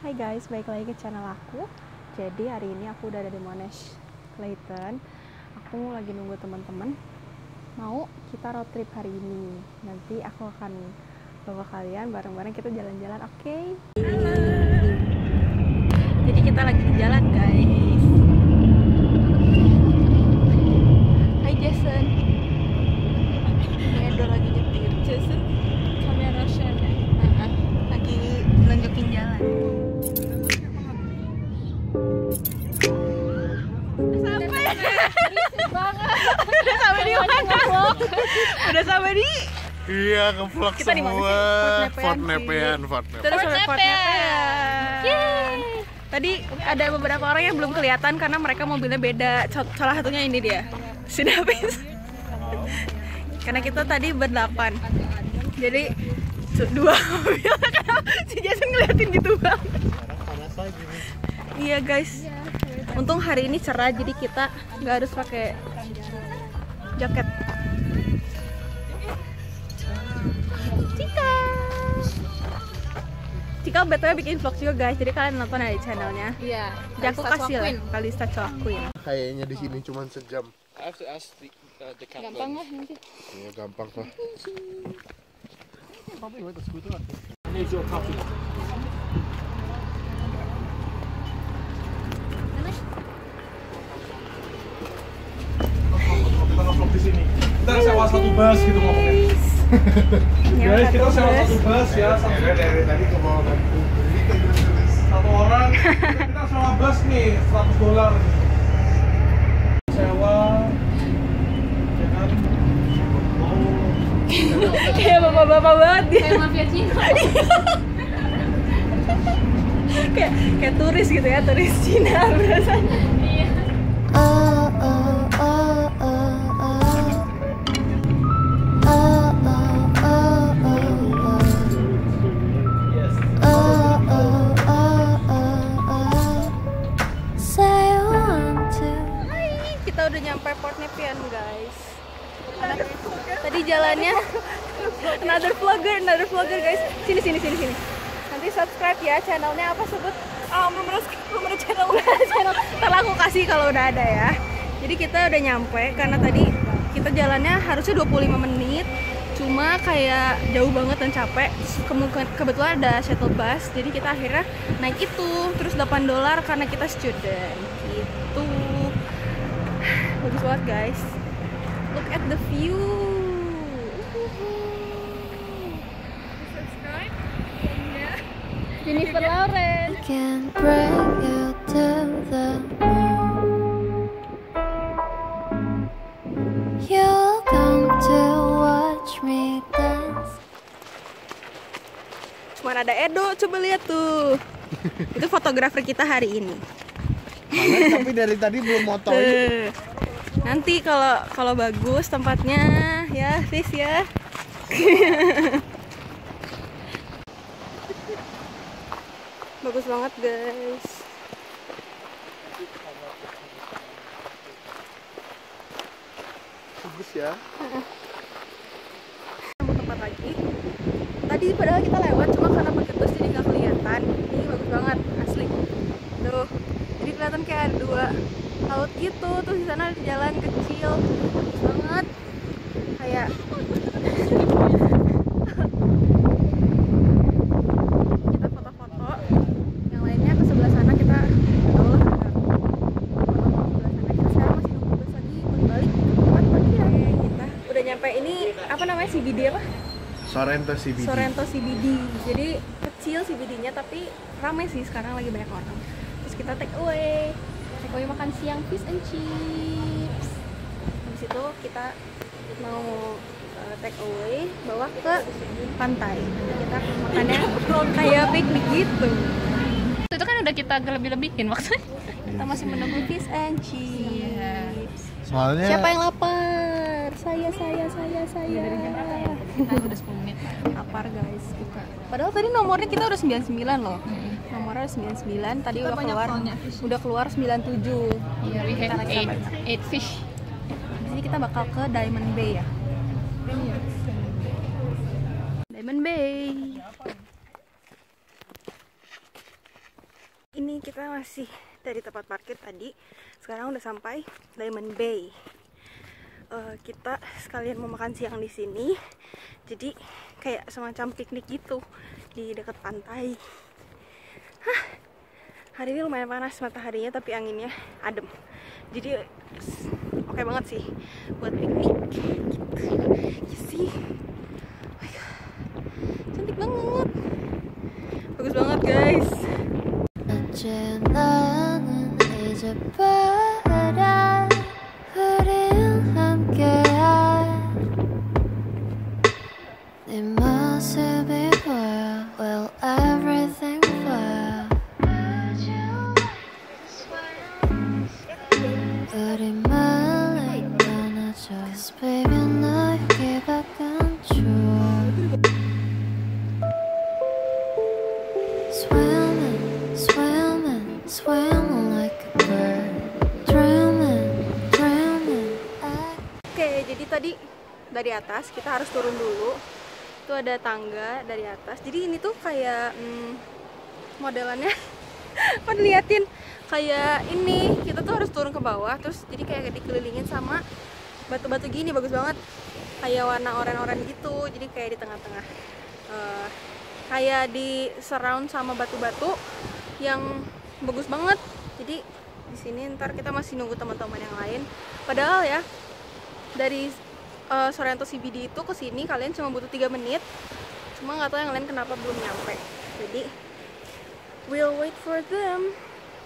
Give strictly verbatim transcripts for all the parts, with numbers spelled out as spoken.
Hai guys, balik lagi ke channel aku. Jadi hari ini aku udah ada di Monash Clayton. Aku lagi nunggu teman-teman mau kita road trip hari ini. Nanti aku akan bawa kalian bareng-bareng kita jalan-jalan, oke? Okay? Halo. Jadi kita lagi di jalan guys. Hai Jason. Ini Edo lagi nyetir. Jason, kamera share ya? Uh-uh. Lagi nunjukin jalan. Udah sampai di mana? Udah sampai di iya, nge-vlog semua. Fort Nepean, Fort Nepean. Terus sampai Fort Nepean. Tadi ada beberapa orang yang belum kelihatan karena mereka mobilnya beda. Salah satunya ini dia, si Davis. Karena kita tadi berdelapan. Jadi dua mobil. Si Jason ngeliatin gitu bang. Panas lagi nih. Iya guys. Untung hari ini cerah jadi kita nggak harus pakai jaket. Cika, Cika betulnya bikin vlog juga guys, jadi kalian nonton di channelnya. Iya. Jadi aku kasih lah Kalista Coaquin. Kayaknya di sini cuma sejam. I have to ask the, uh, the captain. Gampang lah nanti. Ya gampang lah. Probably with the scooter. I need your coffee. Kita nge-vlog di sini. Kita sewa satu bus gitu ngomongnya. Guys, kita sewa satu bus ya. Satu, Dari tadi ke bawah kan. satu orang. Kita sewa bus nih, seratus dolar. Sewa. Ya kan? Kayak bapak-bapak banget dia. Kayak mafia Cina. kayak kayak turis gitu ya, turis Cina rasanya. Iya. Kita udah nyampe Fort Nepean guys. Anak, tadi jalannya another vlogger, another vlogger guys. Sini sini sini sini. Nanti subscribe ya channelnya apa sebut? Ah, belum ada belum ada channel. channel. Ntar aku kasih kalau udah ada ya. Jadi kita udah nyampe karena tadi kita jalannya harusnya dua puluh lima menit. Cuma kayak jauh banget dan capek. Kemungkinan kebetulan ada shuttle bus. Jadi kita akhirnya naik itu terus delapan dolar karena kita student. Gitu. Bagus banget guys. Look at the view. Subscribe. Jennifer Lawrence. Can bring you to the moon. You'll come to watch me dance. Cuman ada Edo, coba lihat tuh. Itu fotografer kita hari ini. Mana tapi dari tadi belum motoin. Tuh. Nanti kalau kalau bagus tempatnya ya, Fis ya. Bagus banget guys. Bagus ya. Tempat lagi. Tadi padahal kita lewat cuma karena pakai bus jadi nggak kelihatan. Ini bagus banget asli. Tuh, jadi kelihatan kayak ada dua laut gitu. Terus di sana ada jalan kecil, bagus banget. Kayak kita foto-foto. Yang lainnya ke sebelah sana kita tahu lah. Foto-foto sebelah sana. Kita sekarang masih nunggu bus lagi buat balik ke tempat parkiran. Kita udah nyampe ini apa namanya C B D apa? Sorrento C B D. Sorrento C B D. Jadi kecil C B D-nya tapi ramai sih sekarang lagi banyak orang. Terus kita take away. Take away makan siang fish and chips. Habis itu kita mau uh, take away bawa ke pantai. Jadi kita makannya kayak piknik gitu. Itu kan udah kita lebih-lebihin maksudnya. Kita masih menunggu fish and chips. Soalnya Siapa yang lapar? Saya, saya, saya, saya. Kita udah sepuluh menit. Lapar guys kita. Padahal tadi nomornya kita udah sembilan puluh sembilan loh. Nomornya sembilan puluh sembilan, tadi Kita udah banyak keluar. soalnya fish. Udah keluar sembilan puluh tujuh. Iya, we Kita have naik eight, sampai. eight fish. Di sini kita bakal ke Diamond Bay ya. Diamond Bay. Ini kita masih dari tempat parkir tadi. Sekarang udah sampai Diamond Bay. Uh, kita sekalian mau makan siang di sini. Jadi kayak semacam piknik gitu di dekat pantai. Hah, hari ini lumayan panas mataharinya, tapi anginnya adem. Jadi oke okay banget sih buat piknik. Gitu. You see? Oh my God. Cantik banget. Bagus banget guys. 어제 나는 잊어버려 우린 함께한 네 모습이 보여. Will everything fail? 우리 멀리 떠나줘. Cause baby 너 여기밖에 안 좋아. Swimming, swimming, swimming like a bird. Dreaming, dreaming. Oke, jadi tadi dari atas kita harus turun dulu. Itu ada tangga dari atas. Jadi ini tuh kayak hmm, modelannya pada liatin kayak ini. Kita tuh harus turun ke bawah, terus jadi kayak dikelilingin sama batu-batu gini, bagus banget. Kayak warna oranye-oranye gitu. Jadi kayak di tengah-tengah. Uh, kayak di surround sama batu-batu yang bagus banget. Jadi di sini ntar kita masih nunggu teman-teman yang lain. Padahal ya dari uh, Sorrento C B D itu ke sini kalian cuma butuh tiga menit. Cuma nggak tahu yang lain kenapa belum nyampe. Jadi we'll wait for them.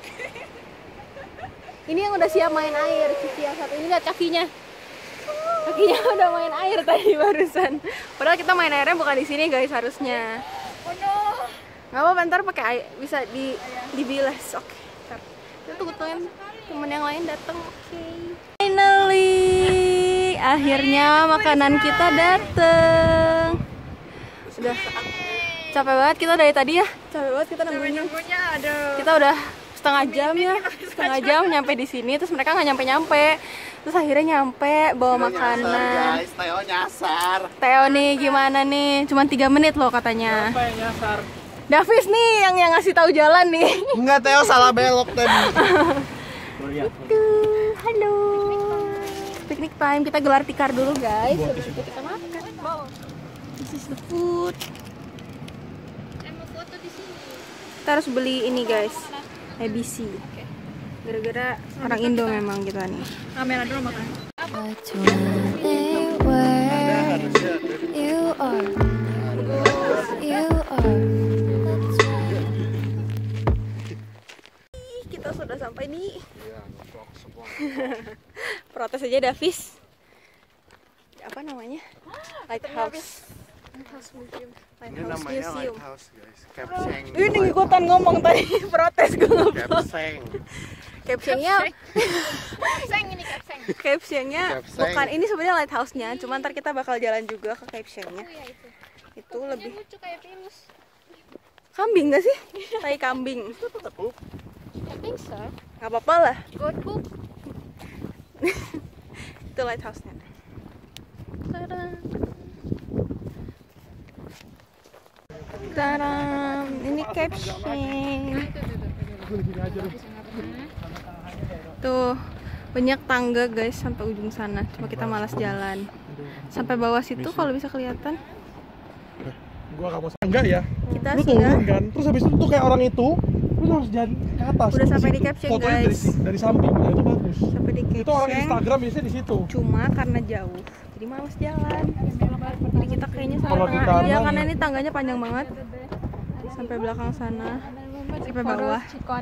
Ini yang udah siap main air, Cici yang satu ini lihat kakinya. Kakinya udah main air tadi barusan. Padahal kita main airnya bukan di sini guys harusnya. Oh no. Nggak apa-apa, ntar pakai air bisa di dibilas. Oke. Okay. Kita tunggu temen yang lain datang. Oke. Okay. Finally, akhirnya makanan kita dateng. Udah capek banget kita dari tadi ya. Capek banget kita nunggunya. Kita udah setengah jam ya, setengah jam nyampe di sini. Terus mereka nggak nyampe-nyampe. Terus akhirnya nyampe bawa makanan. Guys, Theo nyasar. Theo nih gimana nih? Cuman tiga menit loh katanya. Apa yang nyasar? Davis nih yang yang ngasih tahu jalan nih. Enggak, Theo salah belok tadi. Tuh, halo. Picnic time, kita gelar tikar dulu guys. Sebelum kita makan. This is the food. Kita harus beli ini guys, A B C. Gara-gara orang Indo memang kita nih. Kamera dulu makan. But anywhere you are, you are. Kita sudah sampai di protes aja Davis. Apa namanya? Lighthouse. Lighthouse Museum. Ini namanya lighthouse guys. Capseng. Ini ikutan ngomong tadi protes gue. Capseng. Captionnya, Capseng ini capseng. captionnya Capseng. bukan ini sebenarnya lighthouse-nya, cuma ntar kita bakal jalan juga ke captionnya. Oh iya itu. Itu lebih Lucu kayak Venus. kambing gak sih? Tai kambing. I think so. Gak apa-apa lah. Goat poop. Itu lighthouse-nya. Tada. Tada. Ini caption. Tuh banyak tangga guys sampai ujung sana. Cuma kita malas jalan. Sampai bawah situ kalau bisa kelihatan. Gua gak mau enggak ya. Kita Lu sudah turun kan, terus habis itu tuh kayak orang itu, lu harus jalan ke atas. Udah sampai di situ. caption, Fotonya guys. Dari, dari samping, nah itu bagus. sampai di Itu orang caption. Instagram biasanya di situ. Cuma karena jauh, jadi males jalan. Jadi kita kayaknya sampai Kalau di tengah kanan aja ya. karena ini tangganya panjang banget. Sampai belakang sana, sampai bawah.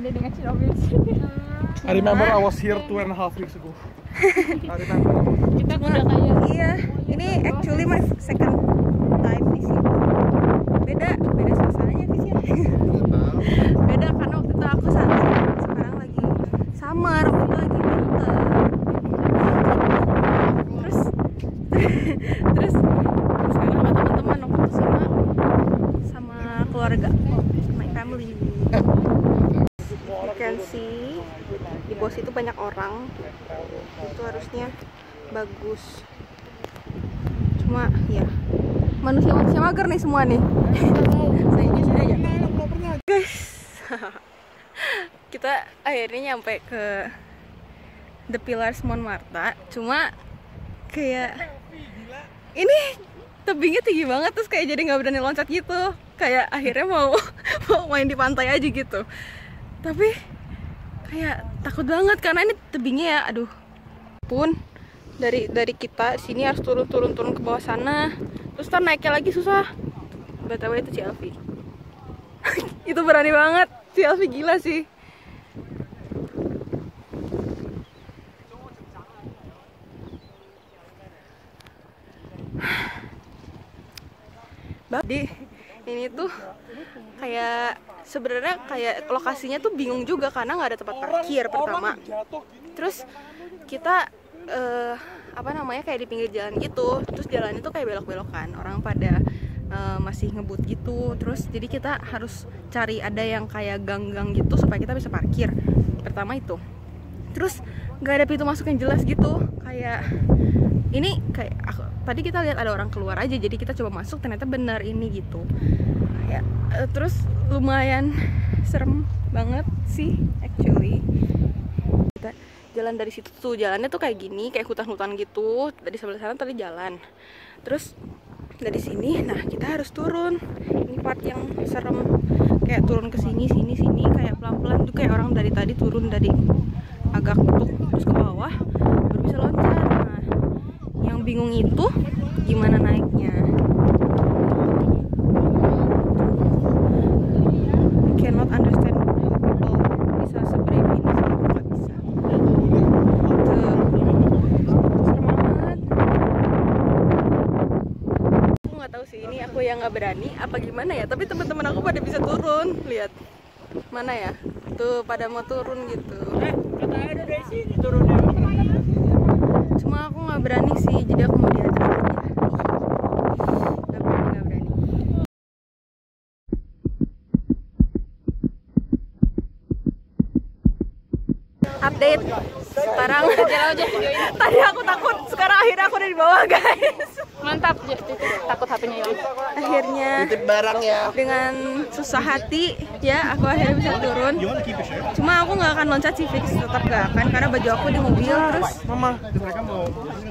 I remember I was here two and a half weeks ago. I remember. Kita udah kayak Iya, ini actually my second time di sini. Beda, beda suasananya sih ya. Beda karena waktu itu aku sana, sekarang lagi summer, waktu itu lagi winter. Terus, terus, terus sekarang sama teman-teman, waktu itu sama sama keluarga, my family. You can see di bawah situ banyak orang, itu harusnya bagus. Cuma ya manusia-manusia mager nih semua nih. Saya aja aja. Guys, kita akhirnya nyampe ke The Pillars Montmartre. Cuma kayak ini tebingnya tinggi banget, terus kayak jadi nggak berani loncat gitu. Kayak akhirnya mau mau main di pantai aja gitu. Tapi kayak takut banget karena ini tebingnya ya, aduh. Pun dari dari kita sini harus turun turun turun ke bawah sana. Terus ntar naiknya lagi susah. B T W itu si Elvi. Itu berani banget. Si Elvi gila sih. Jadi ini tuh kayak sebenarnya kayak lokasinya tuh bingung juga karena nggak ada tempat parkir pertama. Terus kita uh, apa namanya kayak di pinggir jalan gitu. Terus jalannya tuh kayak belok-belokan. Orang pada uh, masih ngebut gitu. Terus jadi kita harus cari ada yang kayak gang-gang gitu supaya kita bisa parkir. Pertama itu. Terus nggak ada pintu masuk yang jelas gitu. Kayak ini kayak aku, tadi kita lihat ada orang keluar aja, jadi kita coba masuk ternyata benar ini gitu. Ya, uh, terus lumayan serem banget sih actually. Kita jalan dari situ tuh, jalannya tuh kayak gini, kayak hutan-hutan gitu. Dari sebelah sana tadi jalan. Terus dari sini, nah kita harus turun. Ini part yang serem, kayak turun ke sini, sini, sini, kayak pelan-pelan tuh kayak orang dari tadi turun dari agak tuh terus ke bawah baru bisa loncat. Nah, yang bingung itu gimana naiknya. I cannot understand how people bisa sebrave ini sih, aku nggak bisa. Tuh, serem banget. Aku nggak tahu sih ini aku yang nggak berani apa gimana ya. Tapi teman-teman aku pada bisa turun, lihat mana ya, tuh pada mau turun gitu. Katanya dari sini turunnya. Cuma aku nggak berani sih, jadi aku mau di atas aja. Nggak berani, nggak berani. Update. Sekarang tadi aku takut, sekarang akhirnya aku udah di bawah guys. Mantap, takut H P-nya hilang. Akhirnya barang ya. dengan susah hati ya aku akhirnya bisa turun. Cuma aku nggak akan loncat sih, fix tetap gak akan karena baju aku di mobil. Terus Mama, mereka mau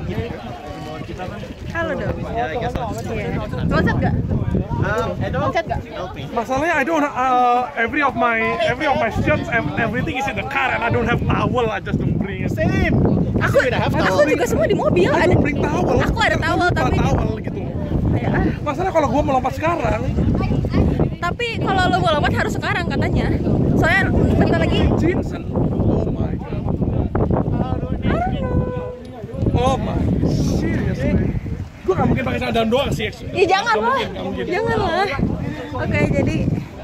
halo dong. Iya. Loncat gak? Loncat gak? Masalahnya I don't uh, every of my every of my shirts and everything is in the car and I don't have towel. I just don't bring it. Same. Aku aku juga semua di mobil. I Ada don't bring towel. Aku ada towel tapi towel gitu. kayak ah. Masalahnya kalau gua melompat sekarang. Tapi kalau lo mau lompat harus sekarang katanya. Soalnya bentar lagi. Jensen. Oh my god. Oh my. Seriously. Gue gak mungkin pakai sadar doang sih. Ih jangan lah. Jangan lah. Oke, jadi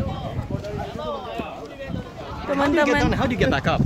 teman-teman. How do you get back up?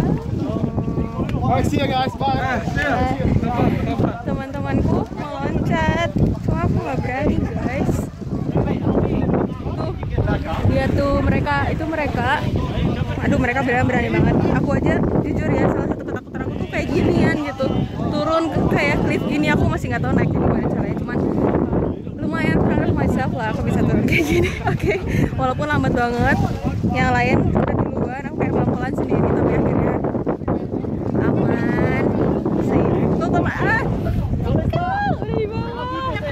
Bye, see you guys. Bye. Teman-temanku mau loncat. Cuma aku nggak berani guys. Tuh, dia tuh mereka itu mereka. Aduh mereka berani berani banget. Aku aja jujur ya salah satu ketakutan aku tuh kayak ginian gitu. Turun ke kayak cliff gini aku masih nggak tahu naiknya gimana caranya. Cuman lumayan proud of myself lah aku bisa turun kayak gini. Oke, okay. Walaupun lambat banget. Yang lain udah duluan. Aku kayak pelan-pelan sendiri tapi akhirnya aman. Safe. Tuh teman. Ah. Udah di bawah.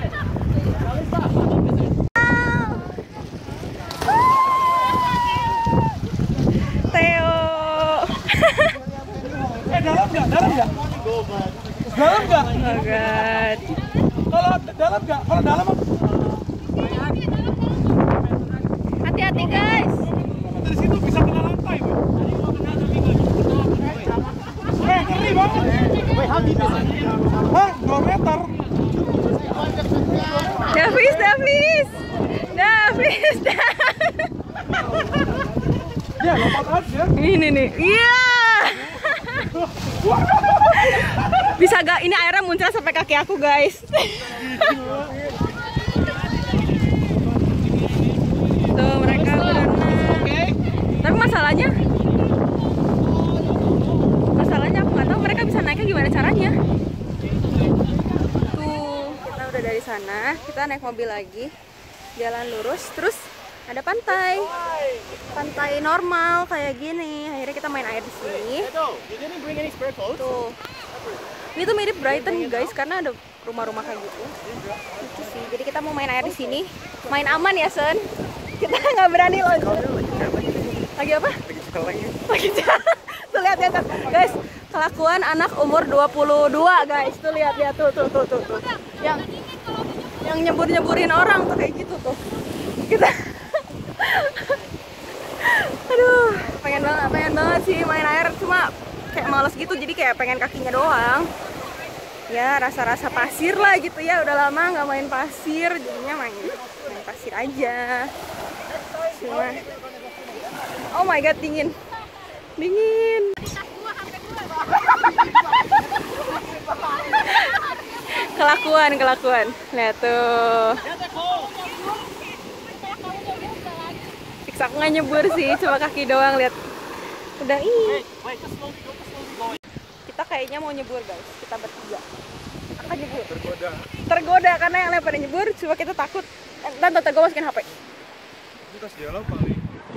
Theo. Eh dalam nggak? Dalam nggak? Dalam nggak? Oh god. Kalau dalam nggak? Kalau dalam Hati-hati guys. dari situ bisa kena lantai. Eh ngeri banget. Hah? dua meter. Davis, Davis. Davis. Ya lompat aja. Ini nih. Iya. Bisa gak ini airnya muncul sampai kaki aku guys. Tuh mereka berenang. Tapi masalahnya Masalahnya aku nggak tahu mereka bisa naiknya gimana caranya. Tuh kita udah dari sana, kita naik mobil lagi, jalan lurus, terus ada pantai, pantai normal kayak gini. Akhirnya kita main air di sini. Tuh, ini tuh mirip Brighton guys, karena ada rumah-rumah kayak gitu. Lucu sih. Jadi kita mau main air di sini, main aman ya Sen. Kita nggak berani loh. Lagi apa? Lagi jalan. Tuh lihat lihat guys, kelakuan anak umur dua puluh dua guys. Tuh lihat lihat tuh tuh tuh tuh. tuh. Yang yang nyebur-nyeburin orang tuh kayak gitu tuh. Kita aduh, pengen banget, pengen banget sih main air, cuma kayak males gitu, jadi kayak pengen kakinya doang. Ya rasa-rasa pasir lah gitu ya, udah lama nggak main pasir, jadinya main main pasir aja. Cuma, oh my god dingin, dingin. Kelakuan, kelakuan. Lihat tuh. Fix aku nggak nyebur sih, cuma kaki doang. Lihat. Udah ih. Kita kayaknya mau nyebur guys. Kita bertiga. Akan nyebur. Tergoda. Tergoda karena yang lain pada nyebur, cuma kita takut. Dan tante gue masukin H P. Itu tas dia lo paling.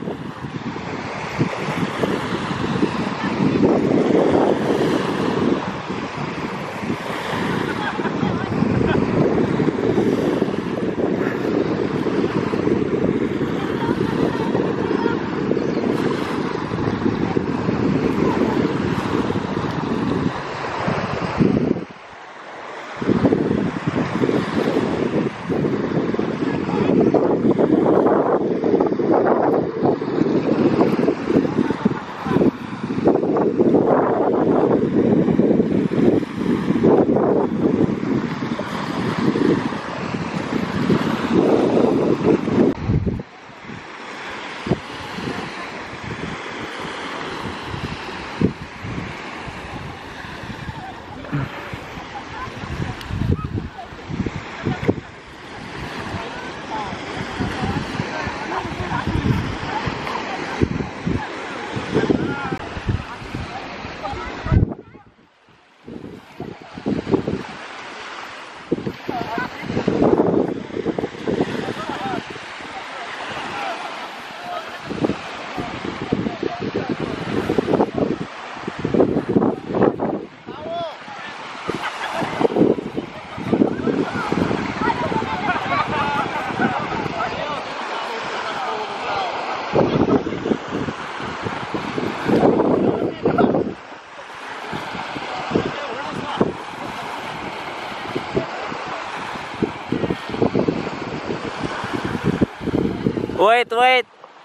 Wait, wait.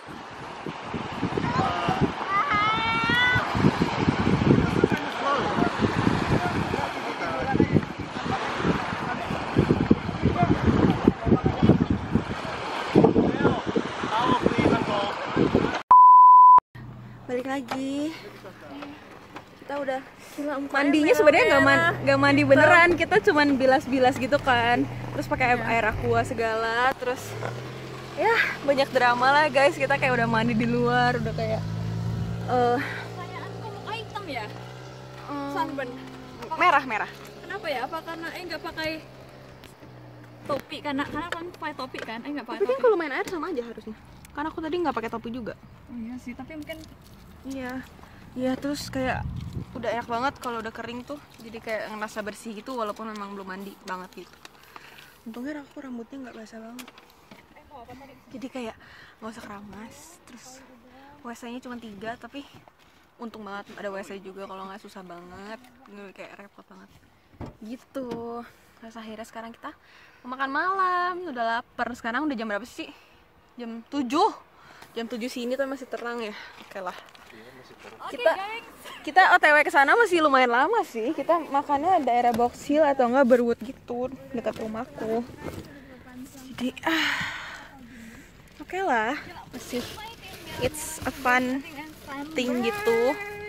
Balik lagi. Kita udah mandinya sebenarnya nggak man, nggak mandi beneran, kita cuman bilas-bilas gitu kan. Terus pakai air aqua segala, terus ya banyak drama lah guys. Kita kayak udah mandi di luar, udah kayak uh, Pertanyaan kamu item ya? um, Sunburn. merah merah. Kenapa ya? Apa karena eh nggak pakai topi? Karena karena kan pakai topi kan? Eh nggak pakai Tapi kan topi. kalau main air sama aja harusnya. Karena aku tadi nggak pakai topi juga. Oh iya sih, tapi mungkin Iya, iya terus kayak udah enak banget kalau udah kering tuh. Jadi kayak ngerasa bersih gitu walaupun memang belum mandi banget gitu. Untungnya aku rambutnya nggak basah banget. Jadi kayak nggak usah keramas. Terus W C-nya cuma tiga, tapi untung banget ada W C juga, kalau nggak susah banget, nggak kayak repot banget. Gitu. Terus akhirnya sekarang kita mau makan malam. Udah lapar. Sekarang udah jam berapa sih? Jam tujuh. Jam tujuh sini tuh masih terang ya. Oke lah. Kita kita O T W ke sana masih lumayan lama sih. Kita makannya daerah Box Hill atau enggak Berwood gitu, dekat rumahku. Jadi ah oke okay lah, masih it's a fun thing gitu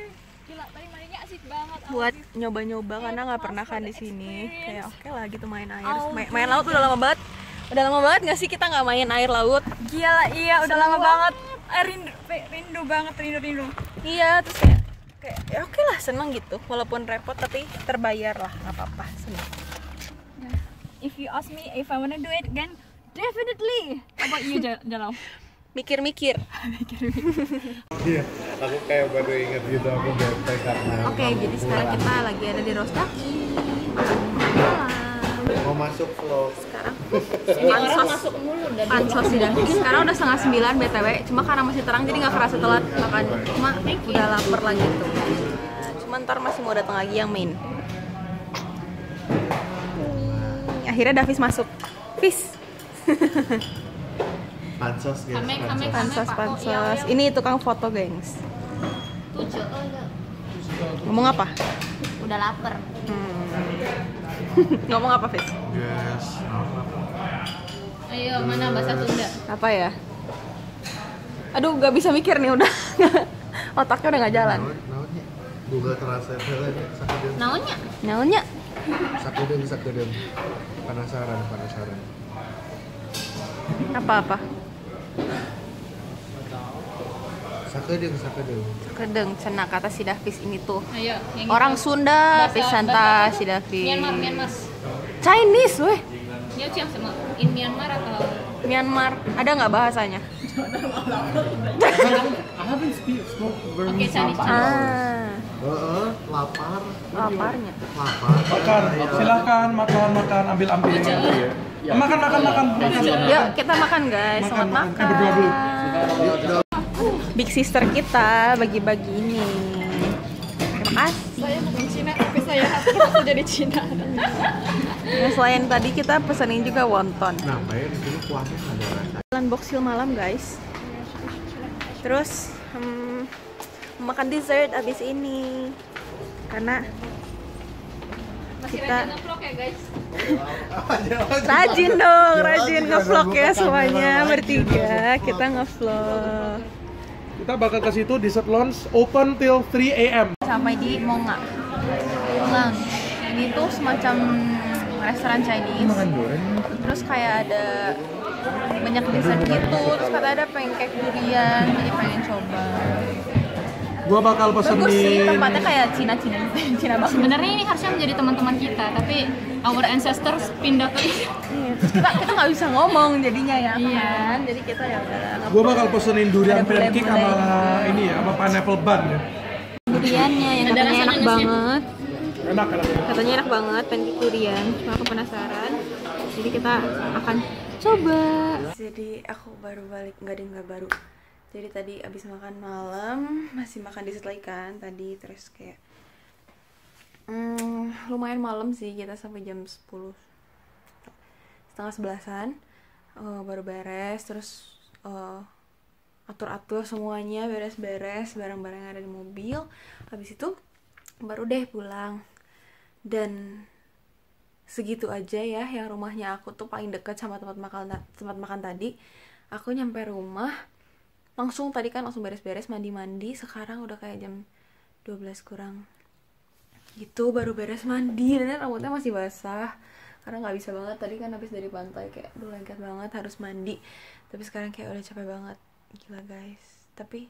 buat nyoba-nyoba karena nggak pernah kan di sini. Kayak oke okay lah gitu main air. Main, main laut udah lama banget. Udah lama banget nggak sih kita nggak main air laut? gila, iya udah lama banget. Eh, rindu, rindu banget, rindu rindu. Iya, terus kayak kayak ya oke lah, seneng gitu. Walaupun repot tapi terbayar lah, nggak apa-apa, seneng. If you ask me if I wanna do it again, definitely. How about you, Jalal? mikir-mikir. Iya, aku kayak baru inget gitu, aku bete karena Oke, jadi sekarang kita lagi ada di Rostaki. mau masuk vlog. Sekarang pansos masuk mulu dan pansos tidak. Sekarang udah setengah sembilan B T W. Cuma karena masih terang jadi nggak kerasa telat makan. Cuma udah lapar lagi tuh. Cuma ntar masih mau datang lagi yang main. Hmm, akhirnya Davis masuk. Fis. Pansos guys, pansos. Pansos pansos. Ini tukang foto, gengs. Ngomong apa? Udah lapar. Ngomong apa, Fis? Yes. Ayo, mana bahasa Sunda? Apa ya? Aduh, gak bisa mikir nih udah. Otaknya udah gak jalan. Naonnya? Google Translate heula sakedeung. Naonnya? Naonnya? Sakedeung sakedeung. Penasaran, penasaran. Apa-apa? Sakedeung, sakedeung. Kedeng, cenah kata si Davis ini tuh. Ayo, yang Orang itu. Sunda, Bahasa- pisanta bahasa si Davis. Myanmar, Myanmar. Chinese, weh. Ya, siapa sama? In Myanmar atau? Myanmar. Ada nggak bahasanya? I haven't speak, spoke Oke, Chinese. Ah, Heeh, lapar. laparnya. Lapar. Makan, silakan makan makan ambil ambil. Makan makan makan makan. Yuk, kita makan guys. Makan, Selamat makan. makan. Eh, berdua dulu. Big sister kita bagi-bagi ini. Terima kasih. Saya bukan Cina, tapi saya terpaksa jadi Cina. Nah, selain tadi kita pesenin juga wonton. Nah, bayar di sini kuahnya ada rasa. Jalan boksil malam guys. Terus hmm, makan dessert abis ini karena Masih Kita- rajin nge-vlog ya, guys. rajin dong, rajin ngevlog ya semuanya bertiga. Kita ngevlog. Kita bakal ke situ dessert lounge open till three A M Sampai di Monga Lounge. Ini tuh semacam restoran Chinese. Terus kayak ada banyak dessert gitu. Terus kata ada pancake durian, jadi pengen coba. Gua bakal Bagus sih, pesenin tempatnya kayak Cina-Cina, Cina banget. Sebenarnya ini harusnya menjadi teman-teman kita, tapi our ancestors pindah ke Iya, terus kita kita nggak bisa ngomong jadinya ya Iya. kan. Jadi kita ya udah gua bakal pesenin durian Ada pancake bule-bule sama gitu. ini ya, sama pineapple bun ya. duriannya yang Ada katanya rasa enak manisnya. banget. Enak enak. Katanya enak banget pancake durian. Cuma aku penasaran. Jadi kita akan coba. Jadi aku baru balik, nggak deh nggak baru. Jadi tadi abis makan malam masih makan dessert lagi kan tadi, terus kayak hmm, lumayan malam sih, kita sampai jam sepuluh setengah sebelasan uh, baru beres, terus uh, atur-atur semuanya, beres-beres barang-barang yang ada di mobil. Habis itu baru deh pulang. Dan segitu aja ya, yang rumahnya aku tuh paling dekat sama tempat makan tempat makan tadi. Aku nyampe rumah langsung tadi kan langsung beres-beres, mandi-mandi. Sekarang udah kayak jam dua belas kurang gitu baru beres mandi, dan rambutnya masih basah karena nggak bisa banget tadi kan habis dari pantai, kayak aduh lengket banget harus mandi. Tapi sekarang kayak udah capek banget, gila guys. Tapi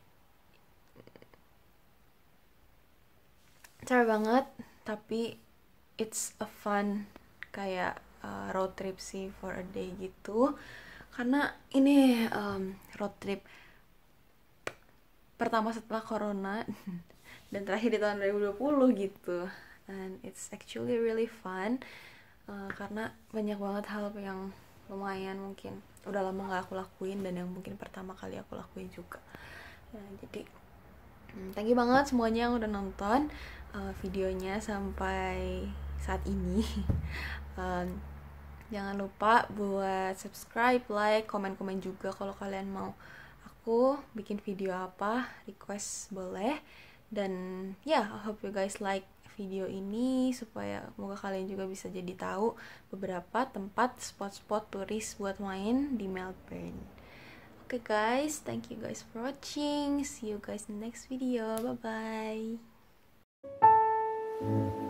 capek banget, tapi it's a fun kayak uh, road trip sih for a day gitu. Karena ini um, road trip pertama setelah corona dan terakhir di tahun dua ribu dua puluh gitu. And it's actually really fun uh, karena banyak banget hal yang lumayan mungkin udah lama gak aku lakuin dan yang mungkin pertama kali aku lakuin juga. Nah, jadi hmm, thank you banget semuanya yang udah nonton uh, videonya sampai saat ini. um, Jangan lupa buat subscribe, like, komen-komen juga kalau kalian mau aku bikin video apa, request boleh. Dan ya, yeah, I hope you guys like video ini supaya semoga kalian juga bisa jadi tahu beberapa tempat spot-spot turis buat main di Melbourne. Oke okay guys, thank you guys for watching. See you guys in the next video. Bye bye.